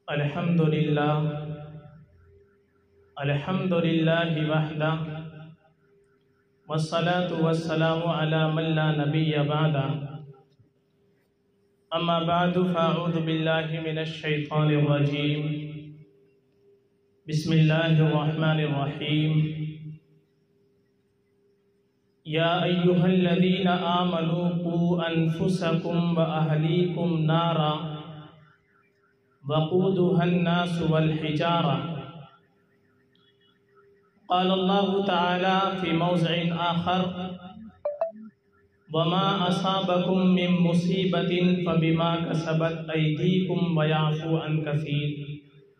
الحمد للہ وحدہ والصلاة والسلام علی من لا نبی بعدہ اما بعد فاعوذ باللہ من الشیطان الرجیم بسم اللہ الرحمن الرحیم یا ایہا الذین آمنوا قوا انفسکم واہلیکم نارا وقودها الناس والحجارة قال الله تعالى في موضع آخر وما أصابكم من مصيبة فبما كسبت أيديكم ويعفو عن كثير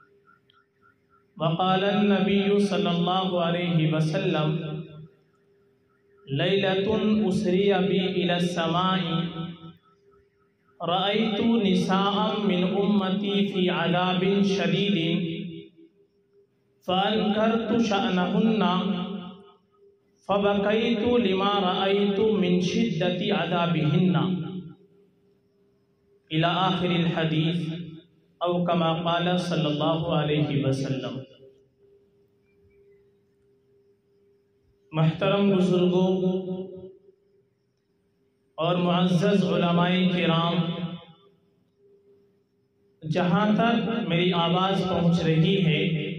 وقال النبي صلى الله عليه وسلم ليلة أسري بي إلى السماء رأيت نساء من أمتي في عذاب شديد فأنكرت شأنهن فبكيت لما رأيت من شدة عذابهن إلى آخر الحديث أو كما قال صلى الله عليه وسلم۔ محترم بزرگوں اور معزز علماء کرام، جہاں تک میری آواز پہنچ رہی ہے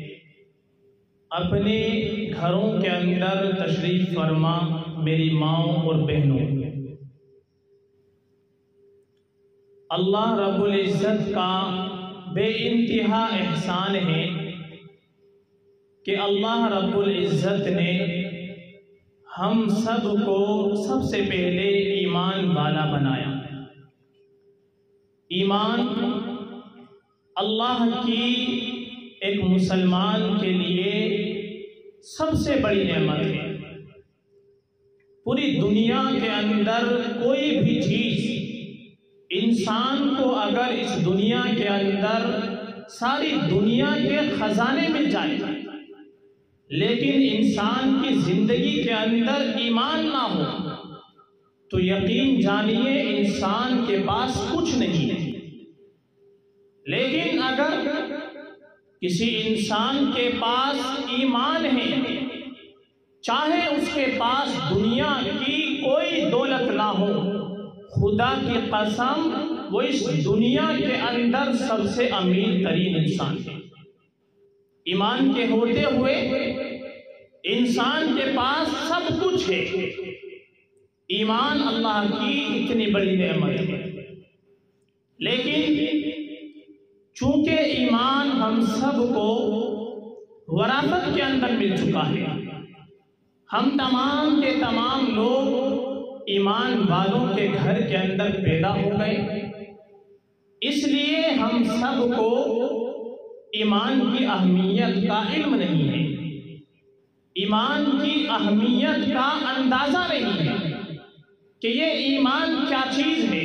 اپنے گھروں کے اندر تشریف فرما میری ماؤں اور بہنوں، اللہ رب العزت کا بے انتہا احسان ہے کہ اللہ رب العزت نے ہم سب کو سب سے پہلے ایمان والا بنایا۔ ایمان اللہ کی ایک مسلمان کے لیے سب سے بڑی نعمت ہے۔ پوری دنیا کے اندر کوئی بھی چیز انسان کو اگر اس دنیا کے اندر ساری دنیا کے خزانے مل جائے لیکن انسان کی زندگی کے اندر ایمان نہ ہو تو یقین جانیے انسان کے پاس کچھ نہیں ہے۔ لیکن اگر کسی انسان کے پاس ایمان ہے، چاہے اس کے پاس دنیا کی کوئی دولت نہ ہو، خدا کی قسم وہ اس دنیا کے اندر سب سے امیر ترین انسان ہے۔ ایمان کے ہوتے ہوئے انسان کے پاس سب کچھ ہے۔ ایمان اللہ کی اتنی بڑی نعمت ہے، لیکن چونکہ ایمان ہم سب کو وراثت کے اندر مل چکا ہے، ہم تمام کے تمام لوگ ایمان والوں کے گھر کے اندر پیدا ہو گئے، اس لیے ہم سب کو ایمان کی اہمیت کا علم نہیں ہے، ایمان کی اہمیت کا اندازہ نہیں ہے کہ یہ ایمان کیا چیز ہے۔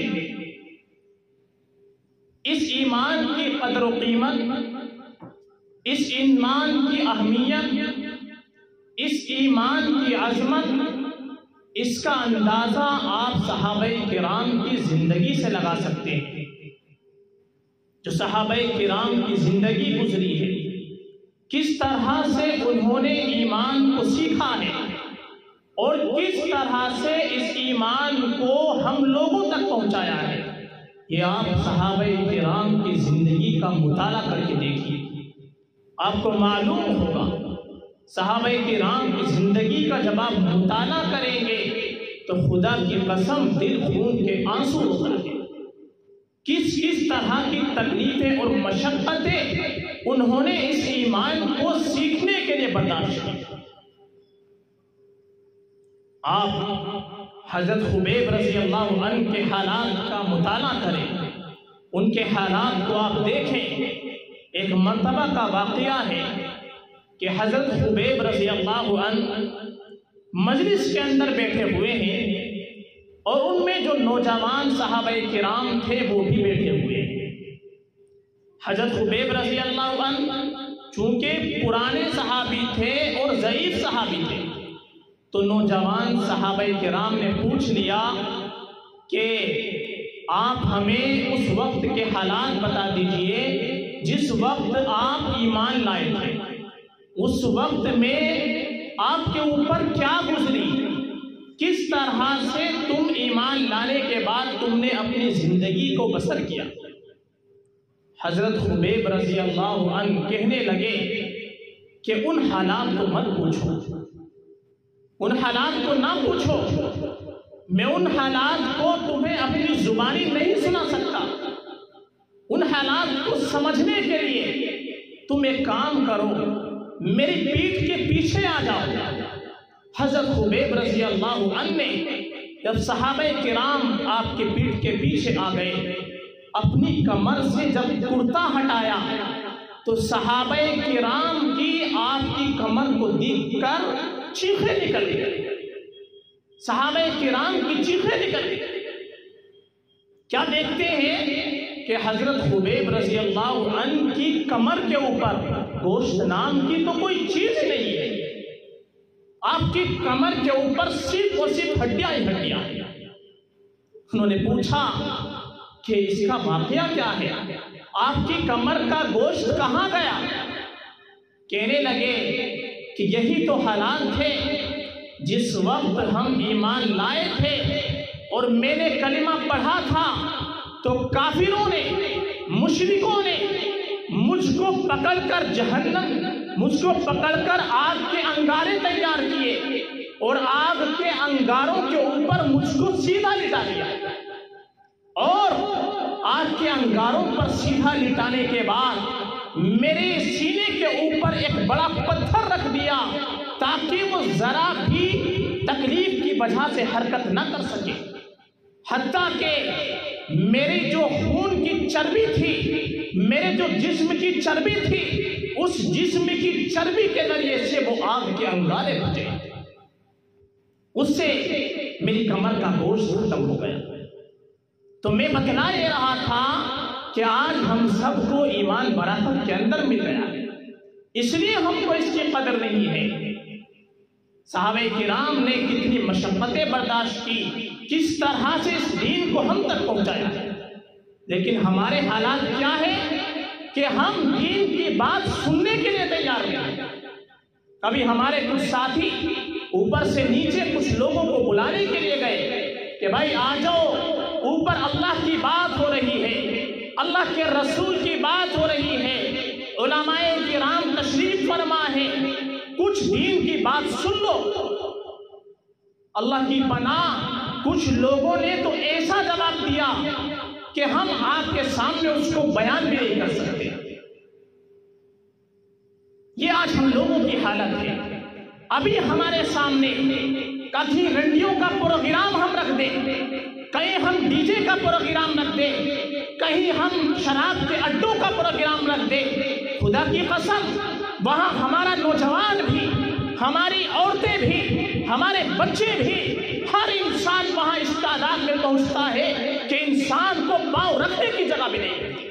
اس ایمان کی قدر و قیمت، اس ایمان کی اہمیت، اس ایمان کی عظمت، اس کا اندازہ آپ صحابہ کرام کی زندگی سے لگا سکتے ہیں۔ جو صحابہ کرام کی زندگی گزری ہے، کس طرح سے انہوں نے ایمان کو سیکھا ہے اور کس طرح سے اس ایمان کو ہم لوگوں تک پہنچایا ہے، یہ آپ صحابہ کرام کی زندگی کا مطالعہ کر کے دیکھیے، آپ کو معلوم ہوگا۔ صحابہ کرام کی زندگی کا جب آپ مطالعہ کریں گے تو خدا کی قسم دل خون کے آنسو ہو جائیں گے۔ کس طرح کی تکلیفیں اور مشقتیں انہوں نے اس ایمان کو سیکھنے کے لیے برداشت کی۔ آپ حضرت خبیب رضی اللہ عنہ کے حالات کا مطالعہ کریں، ان کے حالات کو آپ دیکھیں۔ ایک مرتبہ کا واقعہ ہے کہ حضرت خبیب رضی اللہ عنہ مجلس کے اندر بیٹھے ہوئے ہیں اور ان میں جو نوجوان صحابہ کرام تھے وہ بھی بیٹھے ہوئے ہیں۔ حضرت خبیب رضی اللہ عنہ چونکہ پرانے صحابی تھے اور ضعیف صحابی تھے تو نوجوان صحابہ کرام نے پوچھ لیا کہ آپ ہمیں اس وقت کے حالات بتا دیجئے جس وقت آپ ایمان لائے تھے اس وقت میں آپ کے اوپر کیا گزری، کس طرح سے تم ایمان لانے کے بعد تم نے اپنی زندگی کو بسر کیا۔ حضرت خبیب رضی اللہ عنہ کہنے لگے کہ ان حالات کو مت پوچھو، ان حالات کو نہ پوچھو، میں ان حالات کو تمہیں اپنی زبانی نہیں سنا سکتا۔ ان حالات کو سمجھنے کے لیے تم ایک کام کرو، میری پیٹھ کے پیچھے آ جاؤ۔ حضرت خبیب رضی اللہ عنہ نے جب صحابہ کرام آپ کے پیٹھ کے پیچھے آ گئے، اپنی کمر سے جب کرتا ہٹایا تو صحابہ کرام کی آپ کی کمر کو دیکھ کر چیخیں نکل گئی، صحابہ کرام کی چیخیں نکل گئی۔ کیا دیکھتے ہیں کہ حضرت خبیب رضی اللہ عنہ کی کمر کے اوپر گوشت نام کی تو کوئی چیز نہیں ہے، آپ کی کمر کے اوپر صرف اور صرف ہڈیاں ہی ہڈیاں۔ انہوں نے پوچھا کہ اس کا واقعہ کیا ہے، آپ کی کمر کا گوشت کہاں گیا؟ کہنے لگے کہ یہی تو حالات تھے جس وقت ہم ایمان لائے تھے اور میں نے کلمہ پڑھا تھا تو کافروں نے، مشرکوں نے مجھ کو پکڑ کر جہنم، مجھ کو پکڑ کر آگ کے انگارے تیار کیے اور آگ کے انگاروں کے اوپر مجھ کو سیدھا لٹا دیا، اور آگ کے انگاروں پر سیدھا لٹانے کے بعد میرے سینے کے اوپر ایک بڑا پتھر رکھ دیا تاکہ وہ ذرا بھی تکلیف کی وجہ سے حرکت نہ کر سکے، حتیٰ کہ میری جو خون کی چربی تھی، میرے جو جسم کی چربی تھی، اس جسم کی چربی کے ذریعے سے وہ آگ کے انگارے بھجے، اس سے میری کمر کا گوشت ختم ہو گیا۔ تو میں بتلا یہ رہا تھا کہ آج ہم سب کو ایمان برکت کے اندر مل گیا ہے، اس لیے ہم کو اس کی قدر نہیں ہے۔ صحابہ کرام نے کتنی مشقتیں برداشت کی، کس طرح سے اس دین کو ہم تک پہنچایا، لیکن ہمارے حالات کیا ہے کہ ہم دین کی بات سننے کے لیے تیار نہیں۔ کبھی ہمارے کچھ ساتھی اوپر سے نیچے کچھ لوگوں کو بلانے کے لیے گئے کہ بھائی آ جاؤ، اوپر اللہ کی بات ہو رہی ہے، اللہ کے رسول کی بات ہو رہی ہے، علماء کرام تشریف فرما ہے، کچھ دین کی بات سن لو۔ اللہ کی پناہ کچھ لوگوں نے تو ایسا جواب دیا کہ ہم آپ کے سامنے اس کو بیان بھی نہیں کر سکتے۔ یہ آج ہم لوگوں کی حالت ہے۔ ابھی ہمارے سامنے کہیں رنڈیوں کا پروگرام ہم رکھ دیں، کہیں ہم ڈی جے کا پروگرام رکھ دیں، کہیں ہم شراب کے اڈوں کا پروگرام رکھ دیں، خدا کی قسم وہاں ہمارا نوجوان بھی، ہماری عورتیں بھی، ہمارے بچے بھی، ہر انسان وہاں اس تعداد میں پہنچتا ہے کہ انسان کو پاؤں رکھنے کی جگہ بھی نہیں ہے۔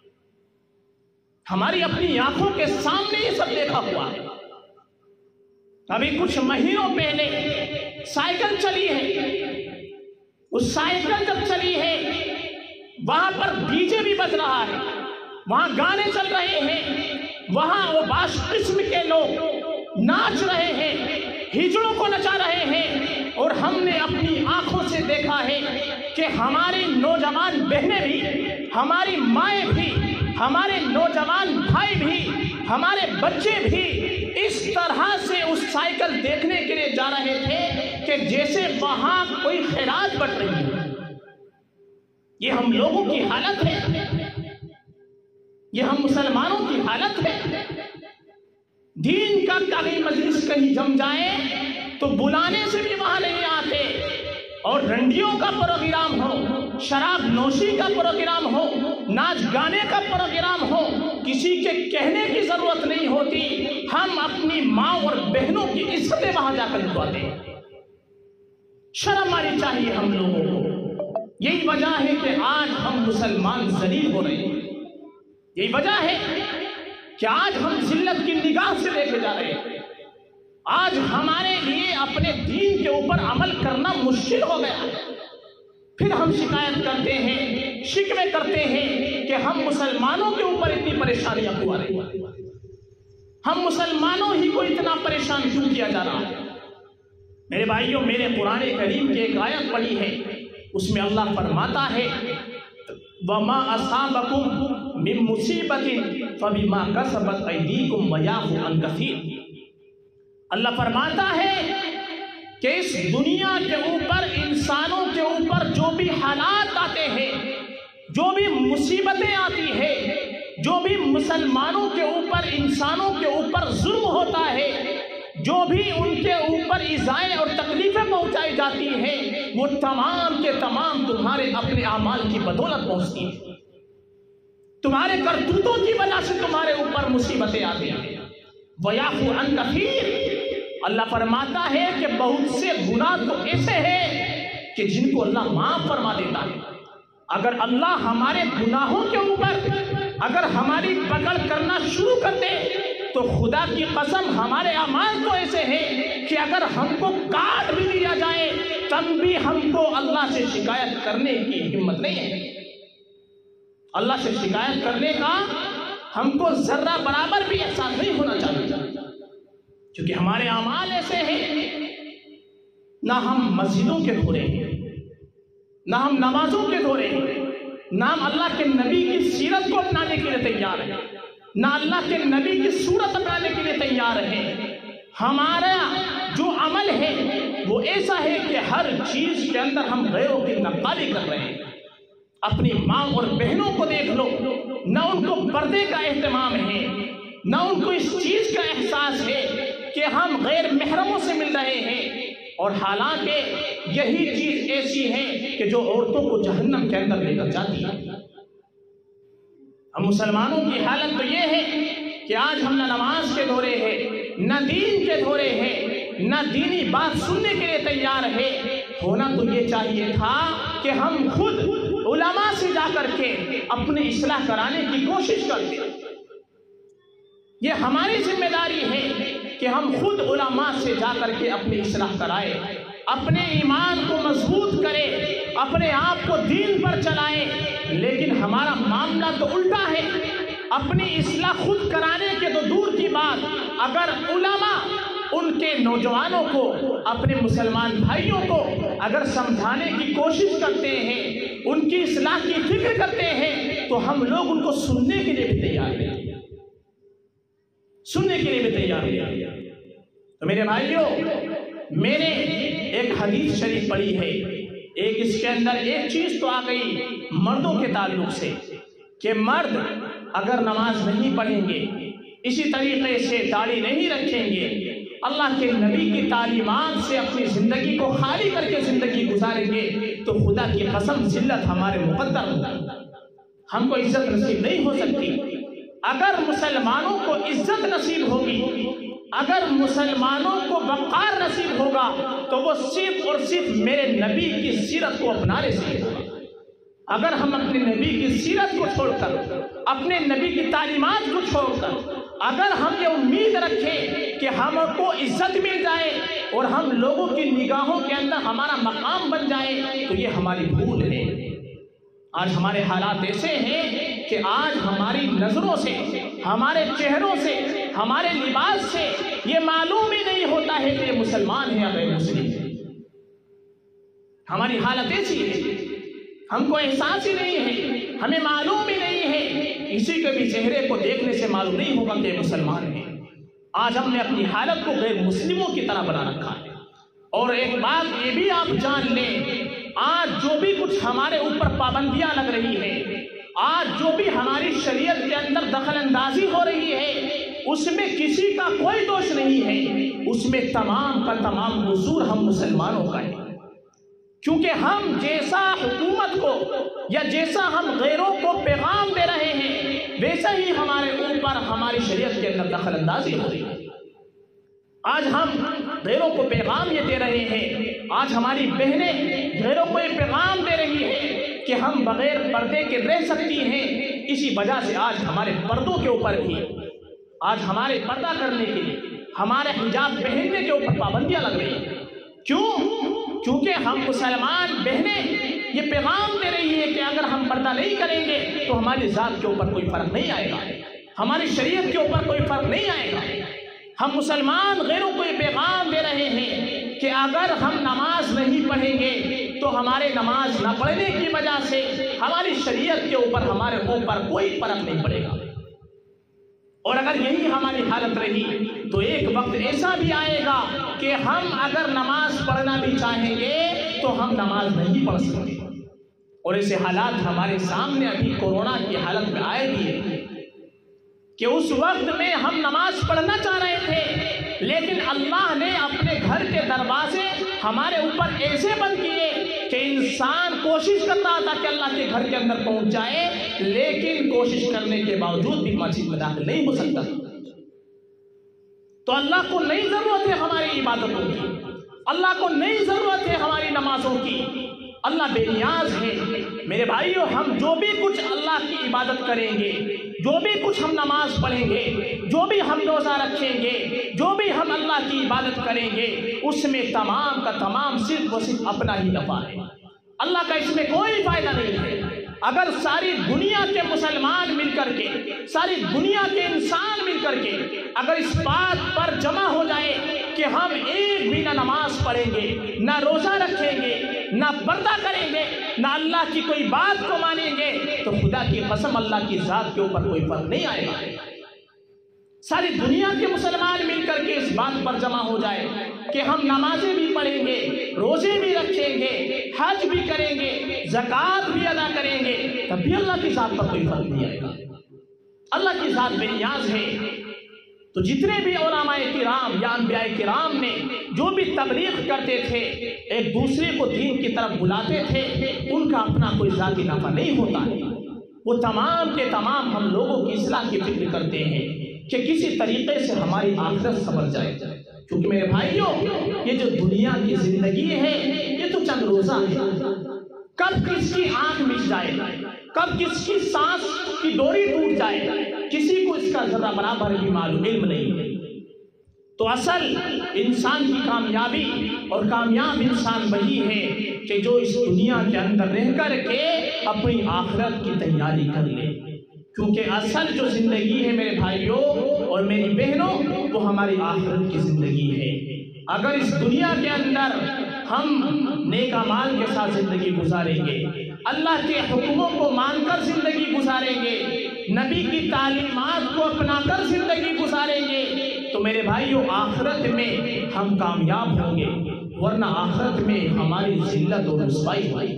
ہماری اپنی آنکھوں کے سامنے یہ سب دیکھا ہوا ہے۔ ابھی کچھ مہینوں پہلے سائیکل چلی ہے، اس سائیکل جب چلی ہے وہاں پر ڈی جے بھی بج رہا ہے، وہاں گانے چل رہے ہیں، وہاں وہ باش قسم کے لوگ ناچ رہے ہیں، ہجڑوں کو نچا رہے ہیں، اور ہم نے اپنی آنکھوں سے دیکھا ہے کہ ہماری نوجوان بہنیں بھی، ہماری مائیں بھی، ہمارے نوجوان بھائی بھی، ہمارے بچے بھی اس طرح سے اس سائیکل دیکھنے کے لیے جا رہے تھے کہ جیسے وہاں کوئی خیرات بٹ رہی ہے۔ یہ ہم لوگوں کی حالت ہے، یہ ہم مسلمانوں کی حالت ہے۔ دین کا کہیں مجلس کہیں جم جائے تو بلانے سے بھی وہاں نہیں آتے، اور رنڈیوں کا پروگرام ہو، شراب نوشی کا پروگرام ہو، ناچ گانے کا پروگرام ہو، کسی کے کہنے کی ضرورت نہیں ہوتی، ہم اپنی ماں اور بہنوں کی عزتیں وہاں جا کر لٹواتے ہیں۔ شرم آنی چاہیے ہم لوگوں کو۔ یہی وجہ ہے کہ آج ہم مسلمان ذلیل ہو رہے ہیں، یہی وجہ ہے کہ آج ہم ذلت کی نگاہ سے دیکھے جا رہے ہیں۔ آج ہمارے لیے اپنے دین کے اوپر عمل کرنا مشکل ہو گیا ہے۔ پھر ہم شکایت کرتے ہیں شکوے کرتے ہیں کہ ہم مسلمانوں کے اوپر اتنی پریشانیاں کیوں آ رہی ہیں، ہم مسلمانوں ہی کو اتنا پریشان کیوں کیا جا رہا ہے۔ میرے بھائیوں، میرے قرآن کریم کی ایک آیت پڑھی ہے، اس میں اللہ فرماتا ہے وَمَا أَصَابَكُم مِّن مُّصِيبَةٍ فَبِمَا كَسَبَتْ أَيْدِيكُمْ وَيَعْفُو عَن كَثِيرٍ۔ اللہ فرماتا ہے کہ اس دنیا کے اوپر، انسانوں کے اوپر جو بھی حالات آتے ہیں، جو بھی مصیبتیں آتی ہیں، جو بھی مسلمانوں کے اوپر، انسانوں کے اوپر ظلم ہوتا ہے، جو بھی ان کے اوپر ایذائیں اور تکلیفیں پہنچائی جاتی ہیں، وہ تمام کے تمام تمہارے اپنے اعمال کی بدولت پہنچتی ہیں، تمہارے کرتوتوں کی وجہ سے تمہارے اوپر مصیبتیں آتی ہیں۔ وَيَعْفُو عَن كَثِيرٍ، اللہ فرماتا ہے کہ بہت سے گناہ تو ایسے ہیں کہ جن کو اللہ معاف فرما دیتا ہے۔ اگر اللہ ہمارے گناہوں کے اوپر اگر ہماری پکڑ کرنا شروع کر دے تو خدا کی قسم ہمارے اعمال تو ایسے ہیں کہ اگر ہم کو کاٹ بھی دیا جائے تب بھی ہم کو اللہ سے شکایت کرنے کی ہمت نہیں ہے۔ اللہ سے شکایت کرنے کا ہم کو ذرہ برابر بھی احساس نہیں ہونا چاہیے، کیونکہ ہمارے اعمال ایسے ہیں، نہ ہم مسجدوں کے دھورے ہیں، نہ ہم نمازوں کے دھورے ہیں، نہ ہم اللہ کے نبی کی سیرت کو اپنانے کے لیے تیار ہیں، نہ اللہ کے نبی کی صورت اپنانے کے لیے تیار ہیں۔ ہمارا جو عمل ہے وہ ایسا ہے کہ ہر چیز کے اندر ہم غیروں کی نقالی کر رہے ہیں۔ اپنی ماں اور بہنوں کو دیکھ لو، نہ ان کو پردے کا اہتمام ہے، نہ ان کو اس چیز کا احساس ہے کہ ہم غیر محرموں سے مل رہے ہیں، اور حالانکہ یہی چیز ایسی ہے کہ جو عورتوں کو جہنم کے اندر لے کر جاتی ہے۔ ہم مسلمانوں کی حالت تو یہ ہے کہ آج ہم نہ نماز کے دھورے ہیں، نہ دین کے دھورے ہیں، نہ دینی بات سننے کے لیے تیار ہے۔ ہونا تو یہ چاہیے تھا کہ ہم خود علماء سے جا کر کے اپنی اصلاح کرانے کی کوشش کرتے۔ یہ ہماری ذمہ داری ہے کہ ہم خود علماء سے جا کر کے اپنی اصلاح کرائے، اپنے ایمان کو مضبوط کرے، اپنے آپ کو دین پر چلائے۔ لیکن ہمارا معاملہ تو الٹا ہے، اپنی اصلاح خود کرانے کے تو دور کی بات، اگر علماء ان کے نوجوانوں کو، اپنے مسلمان بھائیوں کو اگر سمجھانے کی کوشش کرتے ہیں، ان کی اصلاح کی فکر کرتے ہیں، تو ہم لوگ ان کو سننے کے لیے بھی تیار ہیں، سننے کے لیے بھی تیار ہیں۔ تو میرے بھائیوں، میں نے ایک حدیث شریف پڑھی ہے، ایک اس کے اندر ایک چیز تو آ گئی مردوں کے تعلق سے کہ مرد اگر نماز نہیں پڑھیں گے، اسی طریقے سے داڑھی نہیں رکھیں گے، اللہ کے نبی کی تعلیمات سے اپنی زندگی کو خالی کر کے زندگی گزاریں گے، تو خدا کی قسم ذلت ہمارے مقدر ہوگی، ہم کو عزت نصیب نہیں ہو سکتی۔ اگر مسلمانوں کو عزت نصیب ہوگی، اگر مسلمانوں کو وقار نصیب ہوگا، تو وہ صرف اور صرف میرے نبی کی سیرت کو اپنانے سے ہوگا۔ اگر ہم اپنے نبی کی سیرت کو چھوڑ کر، اپنے نبی کی تعلیمات کو چھوڑ کر، اگر ہم یہ امید رکھیں کہ ہم کو عزت مل جائے اور ہم لوگوں کی نگاہوں کے اندر ہمارا مقام بن جائے، تو یہ ہماری بھول ہے۔ آج ہمارے حالات ایسے ہیں کہ آج ہماری نظروں سے، ہمارے چہروں سے، ہمارے لباس سے یہ معلوم ہی نہیں ہوتا ہے کہ یہ مسلمان ہے یا غیر مسلم ہے۔ ہماری حالت ایسی ہے، ہم کو احساس ہی نہیں ہے، ہمیں معلوم ہی نہیں ہے، کسی کے بھی چہرے کو دیکھنے سے معلوم نہیں ہوگا کہ یہ مسلمان ہے۔ آج ہم نے اپنی حالت کو غیر مسلموں کی طرح بنا رکھا ہے۔ اور ایک بات یہ بھی آپ جان لیں، آج جو بھی کچھ ہمارے اوپر پابندیاں لگ رہی ہیں، آج جو بھی ہماری شریعت کے اندر دخل اندازی ہو رہی ہے، اس میں کسی کا کوئی دوش نہیں ہے، اس میں تمام کا تمام قصور ہم مسلمانوں کا ہے، کیونکہ ہم جیسا حکومت کو یا جیسا ہم غیروں کو پیغام دے رہے ہیں، ویسا ہی ہمارے اوپر ہماری شریعت کے اندر دخل اندازی ہو رہی ہے۔ آج ہم غیروں کو پیغام یہ دے رہے ہیں، آج ہماری بہنیں غیروں کو یہ پیغام دے رہی ہیں کہ ہم بغیر پردے کے رہ سکتی ہیں۔ اسی وجہ سے آج ہمارے پردوں کے اوپر بھی، آج ہمارے پردہ کرنے کے لیے، ہمارے حجاب پہننے کے اوپر پابندیاں لگ رہی ہیں۔ کیوں؟ کیونکہ ہم مسلمان بہنیں یہ پیغام دے رہی ہے کہ اگر ہم پردہ نہیں کریں گے تو ہماری ذات کے اوپر کوئی فرق نہیں آئے گا، ہماری شریعت کے اوپر کوئی فرق نہیں آئے گا۔ ہم مسلمان غیروں کو یہ پیغام دے رہے ہیں کہ اگر ہم نماز نہیں پڑھیں گے تو ہمارے نماز نہ پڑھنے کی وجہ سے ہماری شریعت کے اوپر ہمارے اوپر کوئی فرق نہیں پڑے گا۔ اور اگر یہی ہماری حالت رہی تو ایک وقت ایسا بھی آئے گا کہ ہم اگر نماز پڑھنا بھی چاہیں گے تو ہم نماز نہیں پڑھ سکتے۔ اور ایسے حالات ہمارے سامنے ابھی کورونا کی حالت میں آئے بھی ہیں کہ اس وقت میں ہم نماز پڑھنا چاہ رہے تھے، لیکن اللہ نے اپنے گھر کے دروازے ہمارے اوپر ایسے بند کیے کہ انسان کوشش کر رہا تھا کہ اللہ کے گھر کے اندر پہنچ جائے، لیکن کوشش کرنے کے باوجود بھی مسجد میں داخل نہیں ہو سکتا۔ تو اللہ کو نہیں ضرورت ہے ہماری عبادتوں کی، اللہ کو نہیں ضرورت ہے ہماری نمازوں کی، اللہ بے نیاز ہے۔ میرے بھائیو، ہم جو بھی کچھ اللہ کی عبادت کریں گے، جو بھی کچھ ہم نماز پڑھیں گے، جو بھی ہم روزہ رکھیں گے، جو بھی ہم اللہ کی عبادت کریں گے، اس میں تمام کا تمام صرف و صرف اپنا ہی نفع ہے، اللہ کا اس میں کوئی فائدہ نہیں ہے۔ اگر ساری دنیا کے مسلمان مل کر کے، ساری دنیا کے انسان مل کر کے اگر اس بات پر جمع ہو جائے کہ ہم ایک بھی نہ نماز پڑھیں گے، نہ روزہ رکھیں گے، نہ پردہ کریں گے، نہ اللہ کی کوئی بات کو مانیں گے، تو خدا کی قسم اللہ کی ذات کے اوپر کوئی فرق نہیں آئے گا۔ ساری دنیا کے مسلمان مل کر کے اس بات پر جمع ہو جائے کہ ہم نمازیں بھی پڑھیں گے، روزے بھی رکھیں گے، حج بھی کریں گے، زکوٰۃ بھی ادا کریں گے، تب بھی اللہ کی ذات پر کوئی فرق نہیں آئے گا۔ اللہ کی ذات بے نیاز ہے۔ تو جتنے بھی علماء کرام یا انبیاء کرام نے جو بھی تبلیغ کرتے تھے، ایک دوسرے کو دین کی طرف بلاتے تھے، ان کا اپنا کوئی ذاتی نفع نہیں ہوتا ہے۔ وہ تمام کے تمام ہم لوگوں کی اصلاح کی فکر کرتے ہیں کہ کسی طریقے سے ہماری آخرت سنور جائے۔ کیونکہ میرے بھائیوں، یہ جو دنیا کی زندگی ہے یہ تو چند روزہ ہے، کب کس کی آنکھ مچ جائے، کب کس کی سانس کی ڈوری ٹوٹ جائے، کسی کو اس کا ذرہ برابر بھی معلوم علم نہیں ہے۔ تو اصل انسان کی کامیابی اور کامیاب انسان وہی ہے کہ جو اس دنیا کے اندر رہ کر کے اپنی آخرت کی تیاری کر لے۔ کیونکہ اصل جو زندگی ہے میرے بھائیوں اور میری بہنوں، وہ ہماری آخرت کی زندگی ہے۔ اگر اس دنیا کے اندر ہم نیک اعمال کے ساتھ زندگی گزاریں گے، اللہ کے حکموں کو مان کر زندگی گزاریں گے، نبی کی تعلیمات کو اپنا کر زندگی گزاریں گے، تو میرے بھائیوں آخرت میں ہم کامیاب ہوں گے، ورنہ آخرت میں ہماری ذلت اور رسوائی ہوئی۔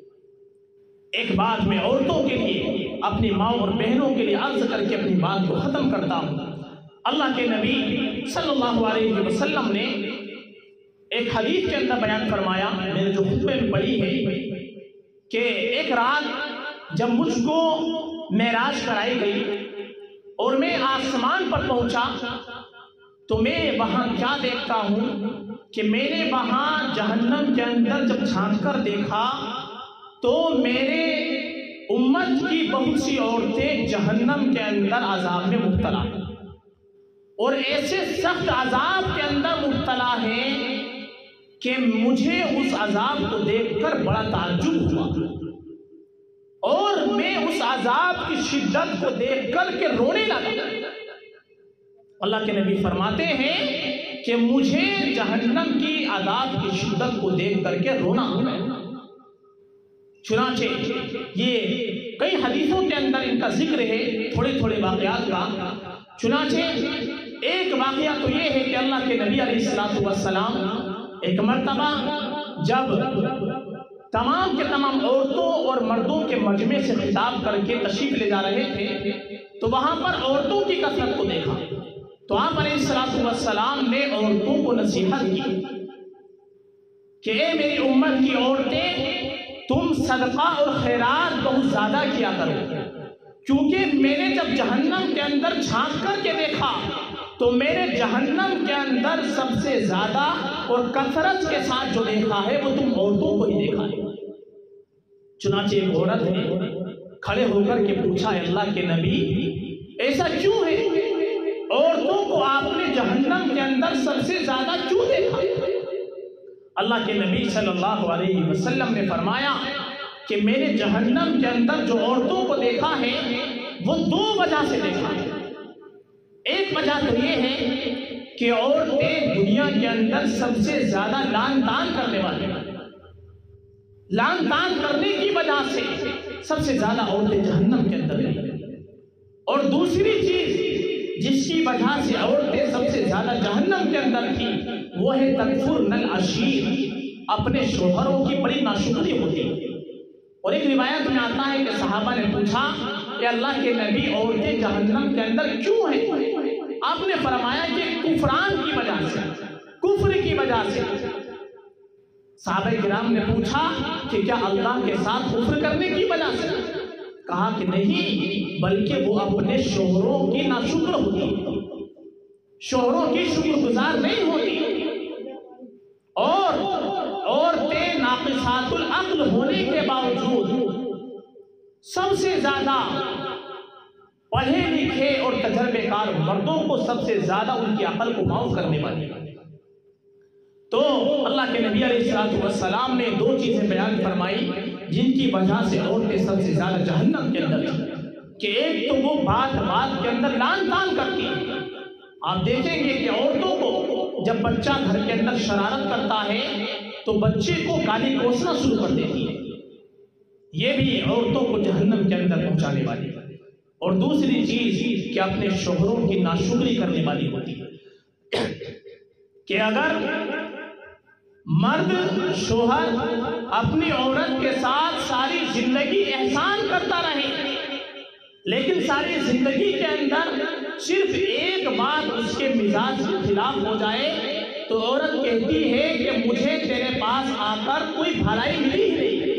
ایک بات میں عورتوں کے لیے، اپنی ماں اور بہنوں کے لیے عرض کر کے اپنی بات کو ختم کرتا ہوں۔ اللہ کے نبی صلی اللہ علیہ وسلم نے ایک حدیث کے اندر بیان فرمایا، میں نے جو خطبے میں پڑھی ہے، کہ ایک رات جب مجھ کو معراج کرائی گئی اور میں آسمان پر پہنچا تو میں وہاں کیا دیکھتا ہوں کہ میں نے وہاں جہنم کے اندر جب جھانک کر دیکھا تو میرے امت کی بہت سی عورتیں جہنم کے اندر عذاب میں مبتلا ہیں، اور ایسے سخت عذاب کے اندر مبتلا ہیں کہ مجھے اس عذاب کو دیکھ کر بڑا تعجب ہوا، اور میں اس عذاب کی شدت کو دیکھ کر کے رونے لگا۔ اللہ کے نبی فرماتے ہیں کہ مجھے جہنم کی عذاب کی شدت کو دیکھ کر کے رونا آیا۔ چنانچہ یہ کئی حدیثوں کے اندر ان کا ذکر ہے، تھوڑے تھوڑے واقعات کا۔ چنانچہ ایک واقعہ تو یہ ہے کہ اللہ کے نبی علیہ السلام ایک مرتبہ جب تمام کے تمام عورتوں اور مردوں کے مجمع سے خطاب کر کے تشریف لے جا رہے تھے تو وہاں پر عورتوں کی کثرت کو دیکھا، تو آپ علیہ السلام نے عورتوں کو نصیحت کی کہ اے میری امت کی عورتیں، تم صدقہ اور خیرات بہت زیادہ کیا کرو، کیونکہ میں نے جب جہنم کے اندر جھانک کر کے دیکھا تو میں نے جہنم کے اندر سب سے زیادہ اور کثرت کے ساتھ جو دیکھا ہے وہ تم عورتوں کو ہی دیکھا ہے۔ چنانچہ ایک عورت نے کھڑے ہو کر کے پوچھا، اللہ کے نبی ایسا کیوں ہے، عورتوں کو آپ نے جہنم کے اندر سب سے زیادہ کیوں دیکھا؟ اللہ کے نبی صلی اللہ علیہ وسلم نے فرمایا کہ میں نے جہنم کے اندر جو عورتوں کو دیکھا ہے وہ دو وجہ سے دیکھا ہے۔ ایک وجہ تو یہ ہے کہ عورتیں دنیا کے اندر سب سے زیادہ لان تان کرنے والی ہیں، لان تان کرنے کی وجہ سے سب سے زیادہ عورتیں جہنم کے اندر ہیں۔ اور دوسری چیز جس کی وجہ سے عورتیں سب سے زیادہ جہنم کے اندر تھی وہ ہے تکفرن العشیر، اپنے شوہروں کی بڑی ناشکری ہوتی ہے۔ اور ایک روایت میں آتا ہے کہ صحابہ نے پوچھا کہ اللہ کے نبی عورتیں جہنم کے اندر کیوں ہیں؟ آپ نے فرمایا کہ کفران کی وجہ سے، کفر کی وجہ سے۔ صحابہ کرام نے پوچھا کہ کیا اللہ کے ساتھ کفر کرنے کی وجہ سے؟ کہا کہ نہیں، بلکہ وہ اپنے شوہروں کی ناشکر ہوتی، شوہروں کی شکر گزار نہیں ہوتی۔ اور عورتیں ناقصات العقل ہونے کے باوجود سب سے زیادہ پڑھے لکھے اور تجربے کار مردوں کو سب سے زیادہ ان کی عقل کو معاف کرنے والی۔ تو اللہ کے نبی علیہ السلام نے دو چیزیں بیان فرمائی جن کی وجہ سے عورتیں سب سے زیادہ جہنم کے اندر ہیں، کہ ایک تو وہ بات بات کے اندر لان تان کرتی ہیں۔ آپ دیکھیں گے کہ عورتوں کو جب بچہ گھر کے اندر شرارت کرتا ہے تو بچے کو گالی کوسنا شروع کر دیتی ہے، یہ بھی عورتوں کو جہنم کے اندر پہنچانے والی ہے۔ اور دوسری چیز کہ اپنے شوہروں کی ناشکری کرنے والی ہوتی ہے، کہ اگر مرد شوہر اپنی عورت کے ساتھ ساری زندگی احسان کرتا رہے لیکن ساری زندگی کے اندر صرف ایک بات اس کے مزاج کے خلاف ہو جائے تو عورت کہتی ہے کہ مجھے تیرے پاس آ کر کوئی بھلائی ملی ہی نہیں،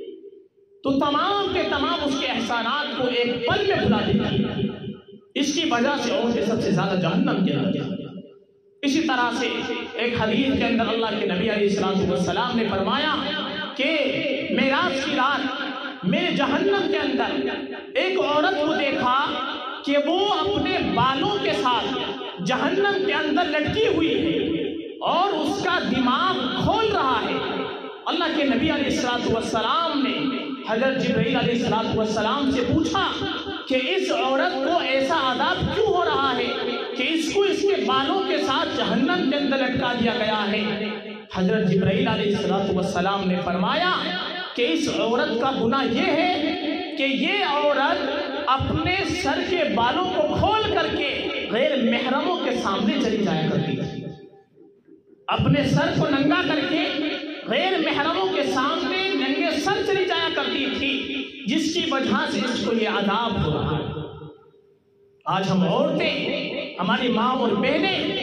تو تمام کے تمام اس کے احسانات کو ایک پل میں بھلا دیتی ہے۔ اس کی وجہ سے عورتیں سب سے زیادہ جہنم کے اندر ہیں۔ اسی طرح سے ایک حدیث کے اندر اللہ کے نبی علیہ السلام نے فرمایا کہ معراج کی رات میں نے جہنم کے اندر ایک عورت کو دیکھا کہ وہ اپنے بالوں کے ساتھ جہنم کے اندر لٹکی ہوئی ہے اور اس کا دماغ کھول رہا ہے۔ اللہ کے نبی علیہ السلام نے حضرت جبرائیل علیہ السلام سے پوچھا کہ اس عورت کو ایسا عذاب کیوں ہو رہا ہے کہ اس کو اس کے بالوں کے ساتھ جہنم کے اندر لٹکا دیا گیا ہے؟ حضرت جبرائیل علیہ السلام نے فرمایا کہ اس عورت کا گناہ یہ ہے کہ یہ عورت اپنے سر کے بالوں کو کھول کر کے غیر محرموں کے سامنے چلی جایا کرتی تھی، اپنے سر کو ننگا کر کے غیر محرموں کے سامنے ننگے سر چلی جایا کرتی تھی، جس کی وجہ سے اس کو یہ عذاب ہو رہا ہے۔ آج ہم عورتیں، ہماری ماں اور بہنیں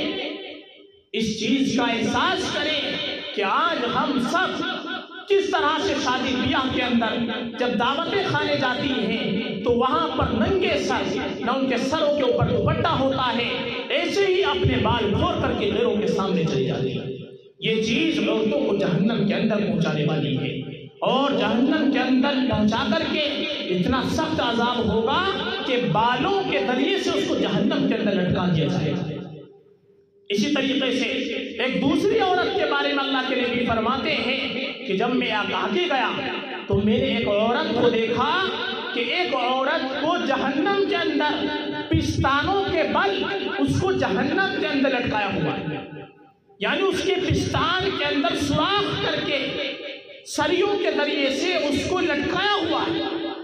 اس چیز کا احساس کریں کہ آج ہم سب کس طرح سے شادی بیاہ کے اندر جب دعوتیں کھانے جاتی ہیں تو وہاں پر ننگے سر، نہ ان کے سروں کے اوپر دوپٹہ ہوتا ہے، ایسے ہی اپنے بال کھول کر کے غیروں کے سامنے چلی جاتی ہے۔ یہ چیز عورتوں کو جہنم کے اندر پہنچانے والی ہے، اور جہنم کے اندر پہنچا کر کے اتنا سخت عذاب ہوگا کہ بالوں کے ذریعے سے اس کو جہنم کے اندر لٹکا دیا جائے گا۔ اسی طریقے سے ایک دوسری عورت کے بارے میں اللہ کے نبی فرماتے ہیں کہ جب میں آگے گیا تو میں نے ایک عورت کو دیکھا کہ ایک عورت کو جہنم کے اندر پستانوں کے بل اس کو جہنم کے اندر لٹکایا ہوا ہے، یعنی اس کے پستان کے اندر سوراخ کر کے سریوں کے ذریعے سے اس کو لٹکایا ہوا ہے۔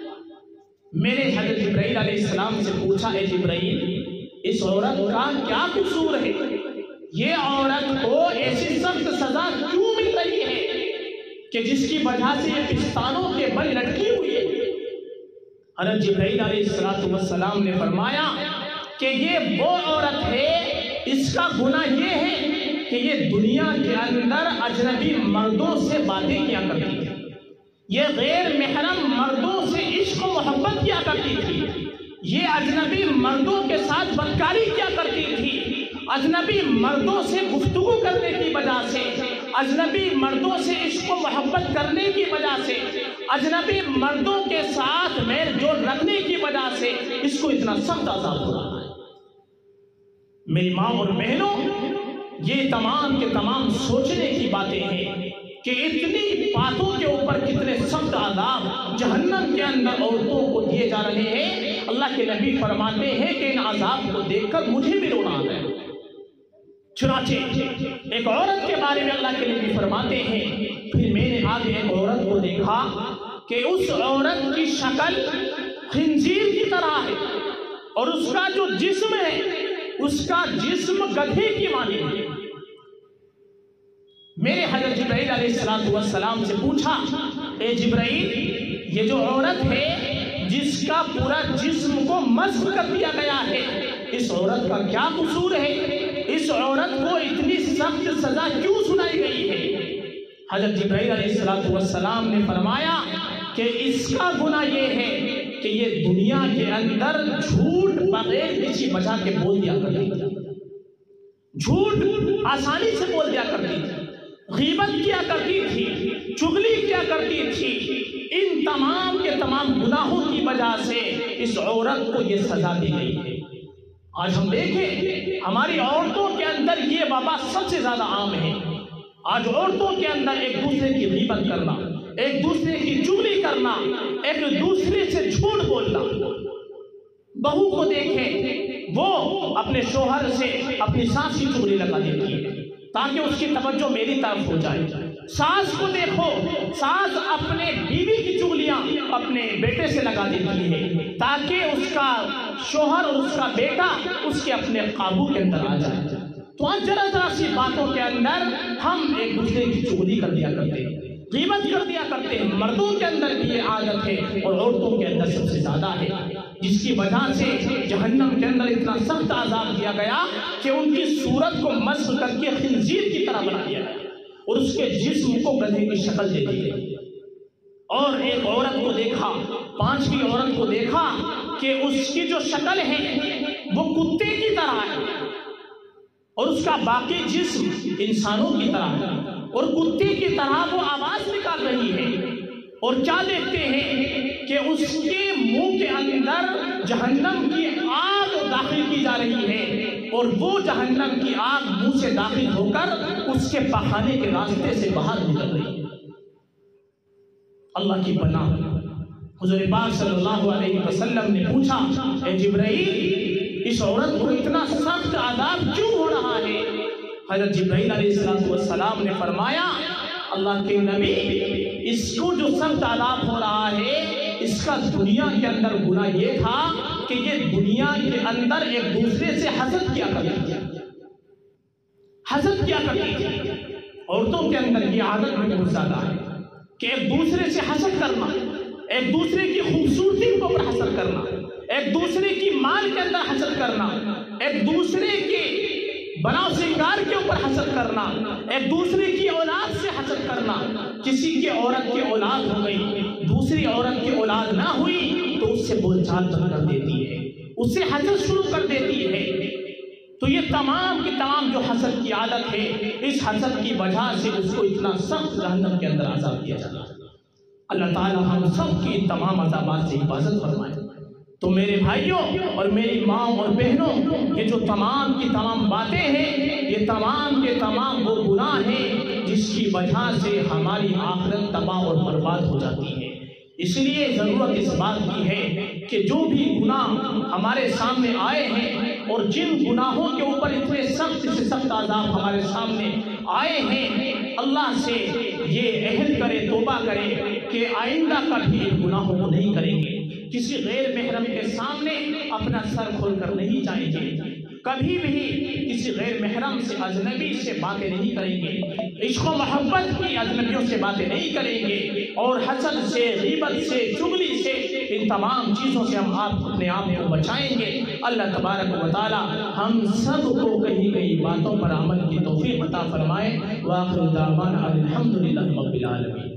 میں نے حضرت جبرائیل علیہ السلام سے پوچھا، اے جبرائیل، اس عورت کا کیا قصور ہے؟ یہ عورت کو ایسی سخت سزا کیوں مل رہی ہے کہ جس کی وجہ سے یہ پستانوں کے بل لٹکی ہوئی ہے؟ حضرت جبرائیل علیہ السلام نے فرمایا کہ یہ وہ عورت ہے، اس کا گناہ یہ ہے کہ یہ دنیا کے اندر اجنبی مردوں سے باتیں کیا کرتی تھی، یہ غیر محرم مردوں سے عشق و محبت کیا کرتی تھی، یہ اجنبی مردوں کے ساتھ بدکاری کیا کرتی تھی، اجنبی مردوں سے گفتگو کرنے کی وجہ سے، اجنبی مردوں سے عشق و محبت کرنے کی وجہ سے، اجنبی مردوں کے ساتھ میل جول رکھنے کی وجہ سے اس کو اتنا سخت عذاب ہو رہا ہے۔ میری ماں اور بہنوں، یہ تمام کے تمام سوچنے کی باتیں ہیں کہ اتنی باتوں کے اوپر کتنے سخت عذاب جہنم کے اندر عورتوں کو دیے جا رہے ہیں۔ اللہ کے نبی فرماتے ہیں کہ ان عذاب کو دیکھ کر مجھے بھی رونا آتا ہے۔ چنانچہ ایک عورت کے بارے میں اللہ کے نبی فرماتے ہیں، پھر میں نے آگے ایک عورت کو دیکھا کہ اس عورت کی شکل خنزیر کی طرح ہے اور اس کا جو جسم ہے اس کا جسم گدھے کی مانند ہے۔ میں نے حضرت جبرائیل علیہ السلام سے پوچھا، اے جبرائیل، یہ جو عورت ہے جس کا پورا جسم کو مسح کر دیا گیا ہے، اس عورت کا کیا قصور ہے؟ اس عورت کو اتنی سخت سزا کیوں سنائی گئی ہے؟ حضرت جبرائیل علیہ السلام نے فرمایا کہ اس کا گناہ یہ ہے کہ یہ دنیا کے اندر جھوٹ بغیر کسی وجہ کے بول دیا کرتی تھی، جھوٹ آسانی سے بول دیا کرتی تھی، غیبت کیا کرتی تھی، چغلی کیا کرتی تھی۔ ان تمام کے تمام گناہوں کی وجہ سے اس عورت کو یہ سزا دی گئی ہے۔ آج ہم دیکھیں ہماری عورتوں کے اندر یہ وبا سب سے زیادہ عام ہے۔ آج عورتوں کے اندر ایک دوسرے کی غیبت کرنا، ایک دوسرے کی چغلی کرنا، ایک دوسرے سے جھوٹ بولنا۔ بہو کو دیکھیں، وہ اپنے شوہر سے اپنی ساس کی چغلی لگا دیتی ہے تاکہ اس کی توجہ میری طرف ہو جائے۔ ساس کو دیکھو، ساس اپنے بیوی کی چغلیاں اپنے بیٹے سے لگا دیتی ہے تاکہ اس کا شوہر اور اس کا بیٹا اس کے اپنے قابو کے اندر آ جائے۔ تو آج ذرا سی باتوں کے اندر ہم ایک دوسرے کی چغلی کر دیا کرتے ہیں، غیبت کر دیا کرتے ہیں۔ مردوں کے اندر بھی یہ عادت ہے اور عورتوں کے اندر سب سے زیادہ ہے، جس کی وجہ سے جہنم کے اندر اتنا سخت عذاب دیا گیا کہ ان کی صورت کو مسح کر کے خنزیر کی طرح بنا دیا گیا اور اس کے جسم کو گدھے کی شکل دے دی گئی۔ اور ایک عورت کو دیکھا، پانچویں عورت کو دیکھا کہ اس کی جو شکل ہے وہ کتے کی طرح ہے اور اس کا باقی جسم انسانوں کی طرح ہے اور کتے کی طرح وہ آواز نکال رہی ہے۔ اور کیا دیکھتے ہیں کہ اس کے منہ کے اندر جہنم کی آگ داخل کی جا رہی ہے اور وہ جہنم کی آگ منہ سے داخل ہو کر اس کے پخانے کے راستے سے باہر نکل رہی ہے۔ اللہ کی پناہ۔ حضور پاک صلی اللہ علیہ وسلم نے پوچھا، اے جبرائیل، اس عورت کو اتنا سخت عذاب کیوں ہو رہا ہے؟ حضرت جبرائیل علیہ السلام نے فرمایا، اللہ کے نبی، اس کو جو سخت عذاب ہو رہا ہے اس کا دنیا کے اندر گناہ یہ تھا کہ یہ دنیا کے اندر ایک دوسرے سے حسد کیا کرتی تھی، حسد کیا کرتی تھی۔ عورتوں کے اندر یہ عادت میں بہت زیادہ ہے کہ ایک دوسرے سے حسد کرنا، ایک دوسرے کی خوبصورتی کے اوپر حسد کرنا، ایک دوسرے کی مال کے اندر حسد کرنا، ایک دوسرے کے بناؤ سنگار کے اوپر حسد کرنا، ایک دوسرے کی اولاد سے حسد کرنا۔ کسی کی عورت کی اولاد ہو گئی، دوسری عورت کی اولاد نہ ہوئی تو اس سے بول چال بند کر دیتی ہے، اس سے حسد شروع کر دیتی ہے۔ تو یہ تمام کی تمام جو حسد کی عادت ہے، اس حسد کی وجہ سے اس کو اتنا سخت جہنم کے اندر عذاب دیا جاتا ہے۔ اللہ تعالی ہم سب کی تمام عذابات سے حفاظت فرمائے۔ تو میرے بھائیوں اور میری ماں اور بہنوں، یہ جو تمام کی تمام باتیں ہیں، یہ تمام کے تمام وہ گناہ ہیں جس کی وجہ سے ہماری آخرت تباہ اور برباد ہو جاتی ہے۔ اس لیے ضرورت اس بات کی ہے کہ جو بھی گناہ ہمارے سامنے آئے ہیں اور جن گناہوں کے اوپر اتنے سخت سے سخت عذاب ہمارے سامنے آئے ہیں، اللہ سے یہ عہد کرے، توبہ کرے کہ آئندہ کبھی ان گناہوں کو نہیں کریں گے، کسی غیر محرم کے سامنے اپنا سر کھول کر نہیں جائیں گے، کبھی بھی کسی غیر محرم سے، اجنبی سے باتیں نہیں کریں گے، عشق و محبت کی اجنبیوں سے باتیں نہیں کریں گے، اور حسد سے، غیبت سے، چغلی سے، ان تمام چیزوں سے ہم اپنے آپ کو بچائیں گے۔ اللہ تبارک و تعالی ہم سب کو کہی گئی باتوں پر عمل کی توفیق عطا فرمائے۔ وآخر دعوانا الحمدللہ رب العالمین۔